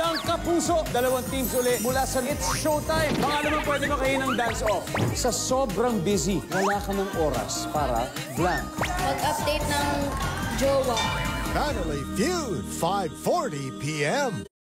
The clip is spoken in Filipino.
Magandang kapuso! Dalawang teams uli mula sa It's Showtime. Baka naman pwede makahin ng dance-off. Sa sobrang busy, wala ka ng oras para blank. Mag-update ng jowa. Family Feud, 5:40 p.m.